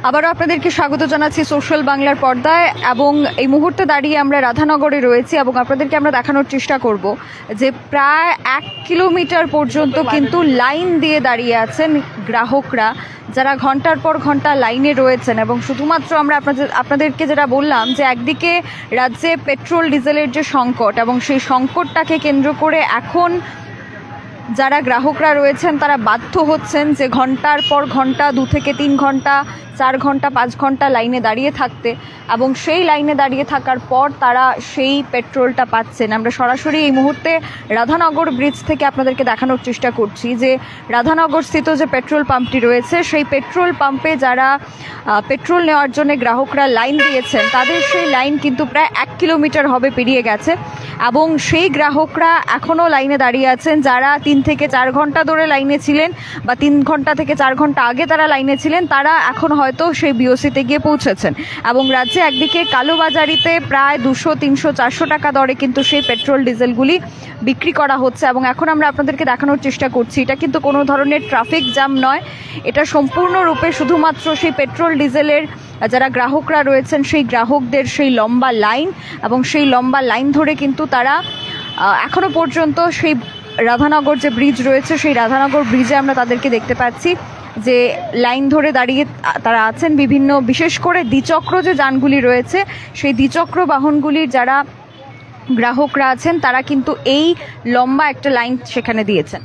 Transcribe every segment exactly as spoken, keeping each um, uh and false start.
আবারও আপনাদেরকে স্বাগত জানাচ্ছি সোশ্যাল বাংলার পর্দায়। এবং এই মুহূর্তে দাঁড়িয়ে আমরা রাধানগরে রয়েছি এবং আপনাদেরকে আমরা দেখানোর চেষ্টা করব যে প্রায় এক কিলোমিটার পর্যন্ত কিন্তু লাইন দিয়ে দাঁড়িয়ে আছেন গ্রাহকরা, যারা ঘন্টার পর ঘন্টা লাইনে রয়েছেন। এবং শুধুমাত্র আমরা আপনাদের আপনাদেরকে যেটা বললাম যে একদিকে রাজ্যে পেট্রোল ডিজেলের যে সংকট, এবং সেই সংকটটাকে কেন্দ্র করে এখন যারা গ্রাহকরা রয়েছেন তারা বাধ্য হচ্ছেন যে ঘন্টার পর ঘন্টা, দু থেকে তিন ঘন্টা, চার ঘন্টা, পাঁচ ঘন্টা লাইনে দাঁড়িয়ে থাকতে, এবং সেই লাইনে দাঁড়িয়ে থাকার পর তারা সেই পেট্রোলটা পাচ্ছেন। আমরা সরাসরি এই মুহূর্তে রাধানগর ব্রিজ থেকে আপনাদেরকে দেখানোর চেষ্টা করছি যে রাধানগর স্থিত যে পেট্রোল পাম্পটি রয়েছে, সেই পেট্রোল পাম্পে যারা পেট্রোল নেওয়ার জন্য গ্রাহকরা লাইন দিয়েছেন তাদের সেই লাইন কিন্তু প্রায় এক কিলোমিটার হবে পেরিয়ে গেছে। এবং সেই গ্রাহকরা এখনও লাইনে দাঁড়িয়ে আছেন, যারা তিন থেকে চার ঘন্টা ধরে লাইনে ছিলেন বা তিন ঘন্টা থেকে চার ঘন্টা আগে তারা লাইনে ছিলেন, তারা এখন হয়তো সেই বিওসিতে গিয়ে পৌঁছেছেন। এবং রাজ্যে একদিকে কালোবাজারিতে প্রায় দুশো তিনশো চারশো টাকা দরে কিন্তু সেই পেট্রোল ডিজেলগুলি বিক্রি করা হচ্ছে। এবং এখন আমরা আপনাদেরকে দেখানোর চেষ্টা করছি, এটা কিন্তু কোনো ধরনের ট্রাফিক জ্যাম নয়, এটা সম্পূর্ণরূপে শুধুমাত্র সেই পেট্রোল ডিজেলের যারা গ্রাহকরা রয়েছেন সেই গ্রাহকদের সেই লম্বা লাইন, এবং সেই লম্বা লাইন ধরে কিন্তু তারা এখনো পর্যন্ত সেই রাধানগর যে ব্রিজ রয়েছে সেই রাধানগর ব্রিজে আমরা তাদেরকে দেখতে পাচ্ছি যে লাইন ধরে দাঁড়িয়ে তারা আছেন। বিভিন্ন বিশেষ করে দ্বিচক্র যে যানগুলি রয়েছে সেই দ্বিচক্র বাহনগুলির যারা গ্রাহকরা আছেন তারা কিন্তু এই লম্বা একটা লাইন সেখানে দিয়েছেন।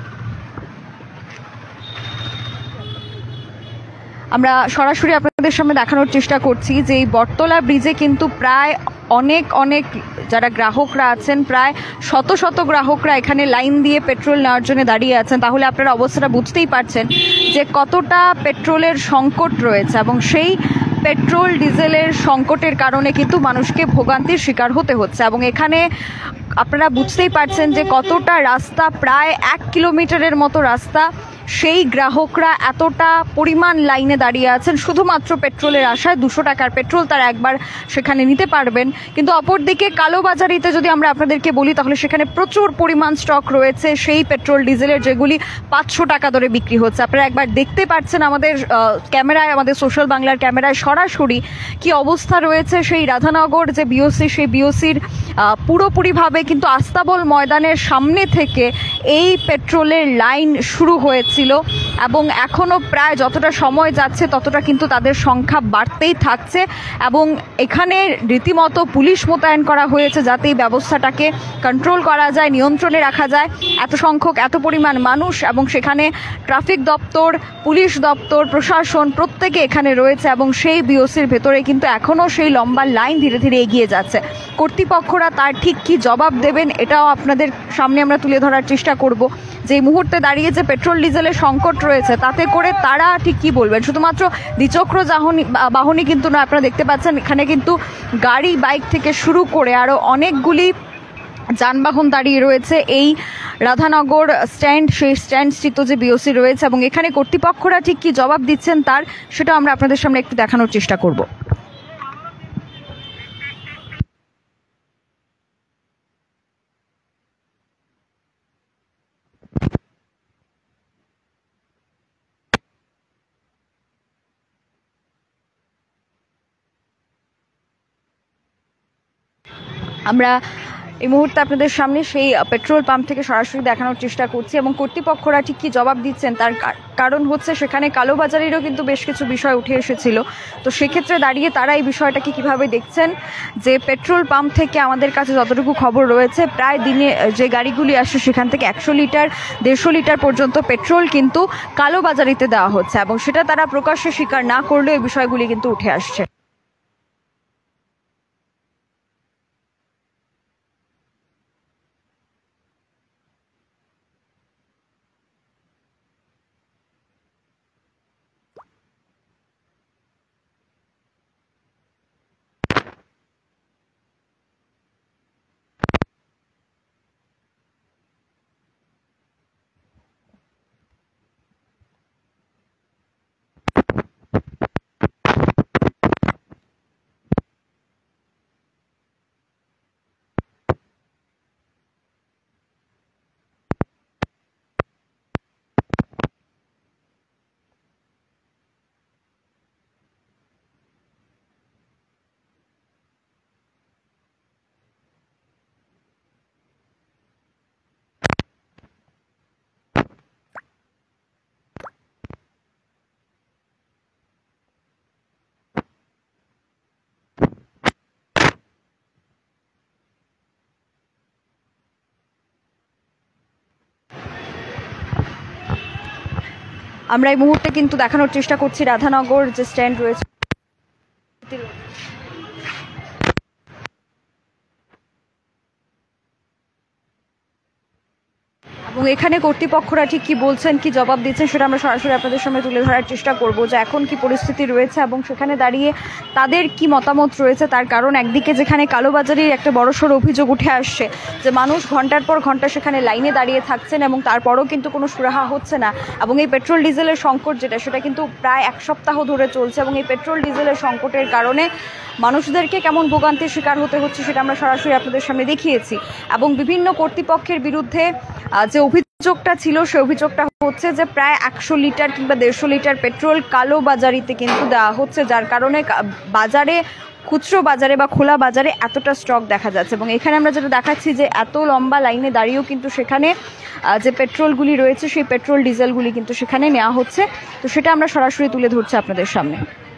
আমরা সরাসরি আপনাদের সামনে দেখানোর চেষ্টা করছি যে এই বটতলা ব্রিজে কিন্তু প্রায় অনেক অনেক যারা গ্রাহকরা আছেন, প্রায় শত শত গ্রাহকরা এখানে লাইন দিয়ে পেট্রোল নেওয়ার জন্য দাঁড়িয়ে আছেন। তাহলে আপনারা অবস্থাটা বুঝতেই পারছেন যে কতটা পেট্রোলের সংকট রয়েছে, এবং সেই পেট্রোল ডিজেলের সংকটের কারণে কিন্তু মানুষকে ভোগান্তির শিকার হতে হচ্ছে। এবং এখানে আপনারা বুঝতেই পারছেন যে কতটা রাস্তা, প্রায় এক কিলোমিটারের মতো রাস্তা, সেই গ্রাহকরা এতটা পরিমাণ লাইনে দাঁড়িয়ে আছেন শুধুমাত্র পেট্রোলের আশায়। দুশো টাকার পেট্রোল তারা একবার সেখানে নিতে পারবেন, কিন্তু অপরদিকে কালোবাজারিতে যদি আমরা আপনাদেরকে বলি তাহলে সেখানে প্রচুর পরিমাণ স্টক রয়েছে সেই পেট্রোল ডিজেলের, যেগুলি পাঁচশো টাকা দরে বিক্রি হচ্ছে। আপনারা একবার দেখতে পাচ্ছেন আমাদের ক্যামেরায়, আমাদের সোশ্যাল বাংলার ক্যামেরায় সরাসরি কি অবস্থা রয়েছে সেই রাধানগর যে বিওসি, সেই বিওসির পুরোপুরিভাবে কিন্তু আস্তাবল ময়দানের সামনে থেকে এই পেট্রোলের লাইন শুরু হয়েছিল। এবং এখনো প্রায় যতটা সময় যাচ্ছে ততটা কিন্তু তাদের সংখ্যা বাড়তেই থাকছে। এবং এখানে রীতিমতো পুলিশ মোতায়েন করা হয়েছে যাতে এই ব্যবস্থাটাকে কন্ট্রোল করা যায়, নিয়ন্ত্রণে রাখা যায়। এত সংখ্যক, এত পরিমাণ মানুষ, এবং সেখানে ট্রাফিক দপ্তর, পুলিশ দপ্তর, প্রশাসন প্রত্যেকে এখানে রয়েছে। এবং সেই বিওসির ভেতরে কিন্তু এখনও সেই লম্বা লাইন ধীরে ধীরে এগিয়ে যাচ্ছে। কর্তৃপক্ষরা তার ঠিক কি জবাব দেবেন এটাও আপনাদের সামনে আমরা তুলে ধরার চেষ্টা করব। যে এই মুহূর্তে দাঁড়িয়ে যে পেট্রোল ডিজেলের সংকট রয়েছে তাতে করে তারা ঠিক কি বলবেন। শুধুমাত্র দ্বিচক্র বাহনী বাহনী কিন্তু না, আপনারা দেখতে পাচ্ছেন এখানে কিন্তু গাড়ি, বাইক থেকে শুরু করে আরও অনেকগুলি যানবাহন দাঁড়িয়ে রয়েছে এই রাধানগর স্ট্যান্ড, সেই স্ট্যান্ডস্থিত যে বিওসি রয়েছে। এবং এখানে কর্তৃপক্ষরা ঠিক কি জবাব দিচ্ছেন তার সেটা আমরা আপনাদের সামনে একটু দেখানোর চেষ্টা করব। আমরা এই মুহূর্তে আপনাদের সামনে সেই পেট্রোল পাম্প থেকে সরাসরি দেখানোর চেষ্টা করছি, এবং কর্তৃপক্ষরা ঠিক কী জবাব দিচ্ছেন তার কারণ হচ্ছে সেখানে কালোবাজারিরও কিন্তু বেশ কিছু বিষয় উঠে এসেছিল। তো সেক্ষেত্রে দাঁড়িয়ে তারা এই বিষয়টাকে কীভাবে দেখছেন, যে পেট্রোল পাম্প থেকে আমাদের কাছে যতটুকু খবর রয়েছে প্রায় দিনে যে গাড়িগুলি আসে সেখান থেকে একশো লিটার দেড়শো লিটার পর্যন্ত পেট্রোল কিন্তু কালোবাজারিতে দেওয়া হচ্ছে, এবং সেটা তারা প্রকাশ্যে স্বীকার না করলেও এই বিষয়গুলি কিন্তু উঠে আসছে। আমরা এই মুহূর্তে কিন্তু দেখানোর চেষ্টা করছি রাধানগর যে স্ট্যান্ড রয়েছে এবং এখানে কর্তৃপক্ষরা ঠিক কি বলছেন, কি জবাব দিচ্ছেন, সেটা আমরা সরাসরি আপনাদের সামনে তুলে ধরার চেষ্টা করব যে এখন কি পরিস্থিতি রয়েছে এবং সেখানে দাঁড়িয়ে তাদের কি মতামত রয়েছে। তার কারণ একদিকে যেখানে কালোবাজারির একটা বড়সড় অভিযোগ উঠে আসছে যে মানুষ ঘন্টার পর ঘন্টা সেখানে লাইনে দাঁড়িয়ে থাকছেন এবং তারপরও কিন্তু কোনো সুরাহা হচ্ছে না, এবং এই পেট্রোল ডিজেলের সংকট যেটা সেটা কিন্তু প্রায় এক সপ্তাহ ধরে চলছে এবং এই পেট্রোল ডিজেলের সংকটের কারণে মানুষদেরকে কেমন ভোগান্তির শিকার হতে হচ্ছে সেটা আমরা সরাসরি আপনাদের সামনে দেখিয়েছি। এবং বিভিন্ন কর্তৃপক্ষের বিরুদ্ধে যে অভিযোগটা ছিল সে অভিযোগটা হচ্ছে যে প্রায় একশো লিটার কিংবা দেড়শো লিটার পেট্রোল কালো বাজারিতে কিন্তু দেওয়া হচ্ছে, যার কারণে বাজারে খুচরো বাজারে বা খোলা বাজারে এতটা স্টক দেখা যাচ্ছে। এবং এখানে আমরা যেটা দেখাচ্ছি যে এত লম্বা লাইনে দাঁড়িয়েও কিন্তু সেখানে যে পেট্রোলগুলি রয়েছে সেই পেট্রোল ডিজেলগুলি কিন্তু সেখানে নেওয়া হচ্ছে। তো সেটা আমরা সরাসরি তুলে ধরছি আপনাদের সামনে।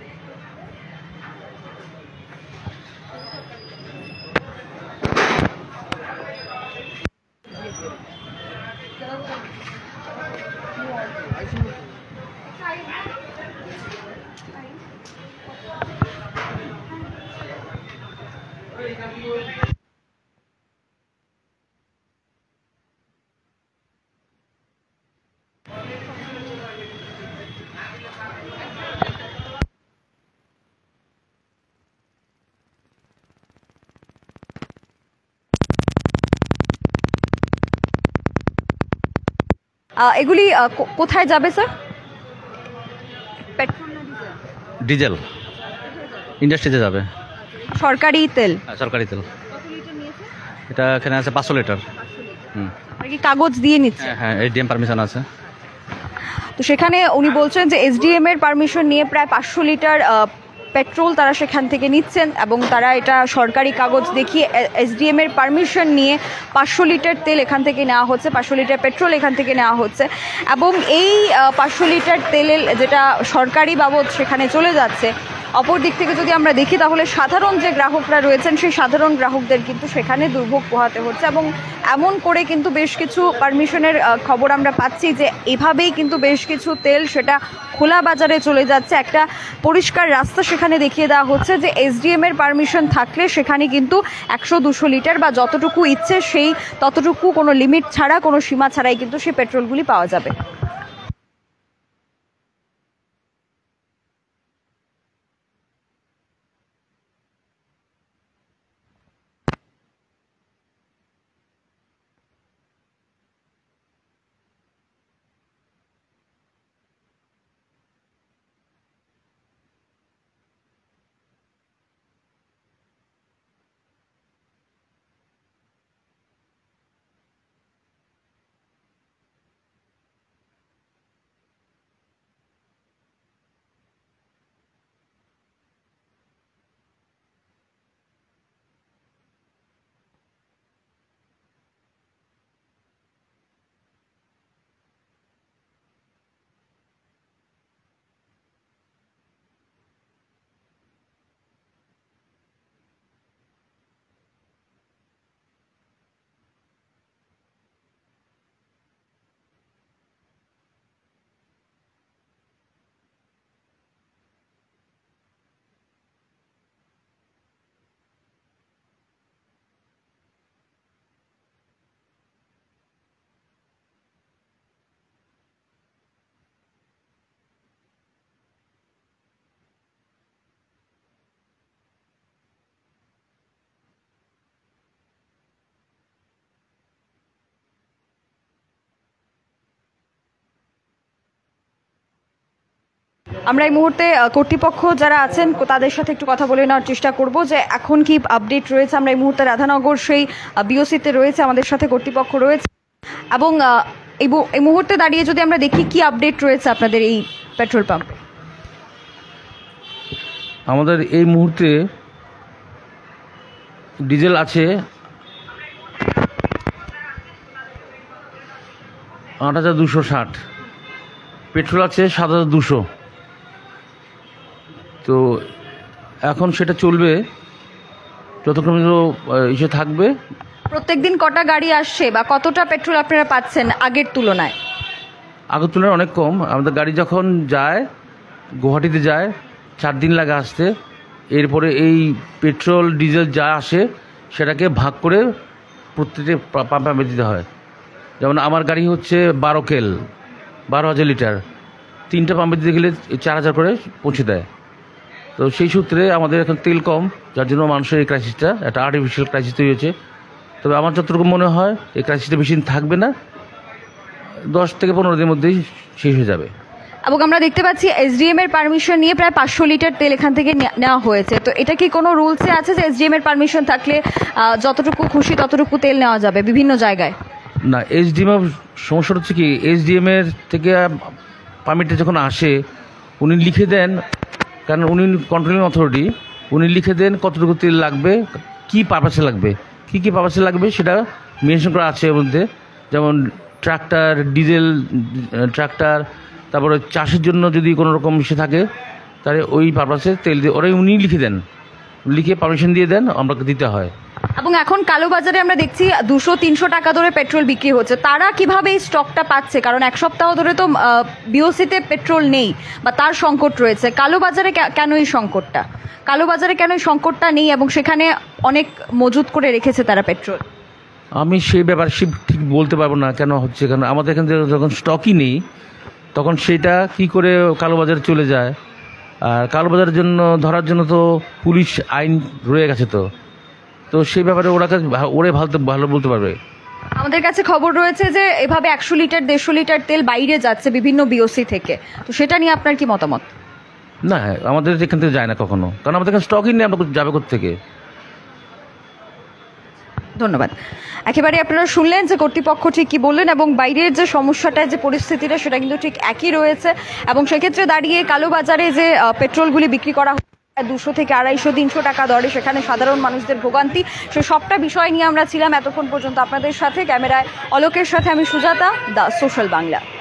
এগুলি কোথায় যাবে স্যার? পেট্রোল না ডিজেল? ইন্ডাস্ট্রিতে যাবে। সরকারি তেল? সরকারি তেল। এটা এখানে আছে পাঁচশো লিটার। হুম, কি কাগজ দিয়ে নিচ্ছে? হ্যাঁ, এসডিএম পারমিশন আছে। তো সেখানে উনি বলছেন যে এসডিএম এর পারমিশন নিয়ে প্রায় পাঁচশো লিটার পেট্রোল তারা সেখান থেকে নিচ্ছেন এবং তারা এটা সরকারি কাগজ দেখিয়ে এসডিএম এর পারমিশন নিয়ে পাঁচশো লিটার তেল এখান থেকে নেওয়া হচ্ছে, পাঁচশো লিটার পেট্রোল এখান থেকে নেওয়া হচ্ছে। এবং এই পাঁচশো লিটার তেলের যেটা সরকারি বাবদ সেখানে চলে যাচ্ছে, অপর দিক থেকে যদি আমরা দেখি তাহলে সাধারণ যে গ্রাহকরা রয়েছেন সেই সাধারণ গ্রাহকদের কিন্তু সেখানে দুর্ভোগ পোহাতে হচ্ছে। এবং এমন করে কিন্তু বেশ কিছু পারমিশনের খবর আমরা পাচ্ছি যে এভাবেই কিন্তু বেশ কিছু তেল সেটা খোলা বাজারে চলে যাচ্ছে। একটা পরিষ্কার রাস্তা সেখানে দেখিয়ে দেওয়া হচ্ছে যে এসডিএম এর পারমিশন থাকলে সেখানে কিন্তু একশো দুশো লিটার বা যতটুকু ইচ্ছে সেই ততটুকু কোনো লিমিট ছাড়া কোনো সীমা ছাড়াই কিন্তু সেই পেট্রোলগুলি পাওয়া যাবে। আমরা এই মুহূর্তে কর্তৃপক্ষ যারা আছেন তাদের সাথে একটু কথা বলে নেওয়ার চেষ্টা করব যে এখন কি আপডেট রয়েছে। আমরা এই মুহূর্তে রাধানগর সেই বিওসিতে রয়েছে, আমাদের সাথে কর্তৃপক্ষ রয়েছে এবং এই মুহূর্তে দাঁড়িয়ে যদি আমরা দেখি কি আপডেট রয়েছে আপনাদের এই পেট্রোল পাম্পে। আমাদের এই মুহূর্তে ডিজেল আছে আট হাজার দুশো ষাট, পেট্রোল আছে সাত হাজার দুশো। তো এখন সেটা চলবে যতক্ষণ এসে থাকবে। প্রত্যেকদিন কটা গাড়ি আসছে বা কতটা পেট্রোল আপনারা পাচ্ছেন আগের তুলনায়? আগের তুলনায় অনেক কম। আমাদের গাড়ি যখন যায় গুয়াহাটিতে যায় চার দিন লাগে আসতে। এরপরে এই পেট্রোল ডিজেল যা আসে সেটাকে ভাগ করে প্রত্যেকটি পাম্পে দিতে হয়। যেমন আমার গাড়ি হচ্ছে বারো কেল বারো হাজার লিটার, তিনটা পাম্পে দিতে গেলে চার হাজার করে পৌঁছে দেয়। তো সেই সূত্রে আমাদের এখন তেল কম, যার জন্য মানুষের এই ক্রাইসিসটা একটা আর্টিফিশিয়াল ক্রাইসিস তৈরি হয়েছে। তবে আমার যতটুকু মনে হয় এই ক্রাইসিসটা বেশি দিন থাকবে না, দশ থেকে পনেরো দিনের মধ্যেই শেষ হয়ে যাবে। এবং আমরা দেখতে পাচ্ছি এসডিএম এর পারমিশন নিয়ে প্রায় পাঁচশো লিটার তেল এখান থেকে নেওয়া হয়েছে। তো এটা কি কোনো রুলসে আছে যে এসডিএম এর পারমিশন থাকলে যতটুকু খুশি ততটুকু তেল নেওয়া যাবে বিভিন্ন জায়গায়? না, এসডিএম এর সমস্যাটা হচ্ছে কি, এসডিএম এর থেকে পারমিটটা যখন আসে উনি লিখে দেন, কারণ উনি কন্ট্রোলিং অথরিটি, উনি লিখে দেন কতটুকু তেল লাগবে, কি পারপাসে লাগবে, কি কি পারপাসে লাগবে সেটা মেনশন করা আছে এর মধ্যে। যেমন ট্রাক্টর, ডিজেল ট্রাক্টর, তারপরে চাষের জন্য যদি কোনো রকম ইস্যু থাকে তাহলে ওই পারপাসে তেল দিয়ে ওরাই উনি লিখে দেন, লিখে পারমিশন দিয়ে দেন, আমাকে দিতে হয়। এবং এখন কালোবাজারে আমরা দেখছি দুশো তিনশো টাকা ধরে পেট্রোল বিক্রি হচ্ছে। তারা কিভাবে এই স্টকটা পাচ্ছে? কারণ এক সপ্তাহ ধরে তো বিওসিতে পেট্রোল নেই বা তার সংকট রয়েছে। কালোবাজারে কেন এই সংকটটা কালোবাজারে কেন এই সংকটটা নেই এবং সেখানে অনেক মজুত করে রেখেছে তারা পেট্রোল? আমি সেই ব্যাপারে ঠিক বলতে পারবো না কেন হচ্ছে, কারণ আমাদের এখান থেকে যখন স্টকই নেই তখন সেটা কি করে কালোবাজারে চলে যায়। আর কালোবাজারের জন্য ধরার জন্য তো পুলিশ আইন রয়ে গেছে, তো তো সেই ব্যাপারে ওরা ওরে ভালো ভালো বলতে পারবে। আমাদের কাছে খবর রয়েছে যে এভাবে একশো লিটার দেড়শো লিটার তেল বাইরে যাচ্ছে বিভিন্ন বিওসি থেকে, তো সেটা নিয়ে আপনার কি মতামত? না, আমাদের এখান থেকে যায় না কখনো, কারণ আমাদের এখানে স্টকই নেই, আমরা যাবে কোত্থেকে। ধন্যবাদ। একেবারে আপনারা শুনলেন যে কর্তৃপক্ষ ঠিক কি বললেন এবং বাইরের যে সমস্যাটা, যে পরিস্থিতিটা সেটা কিন্তু ঠিক একই রয়েছে। এবং সেক্ষেত্রে দাঁড়িয়ে কালোবাজারে যে পেট্রোলগুলি বিক্রি করা দুশো থেকে আড়াইশো তিনশো টাকা দরে, সেখানে সাধারণ মানুষদের ভোগান্তি, সে সবটা বিষয় নিয়ে আমরা ছিলাম এতক্ষণ পর্যন্ত আপনাদের সাথে। ক্যামেরায় অলোকের সাথে আমি সুজাতা, দা সোশ্যাল বাংলা।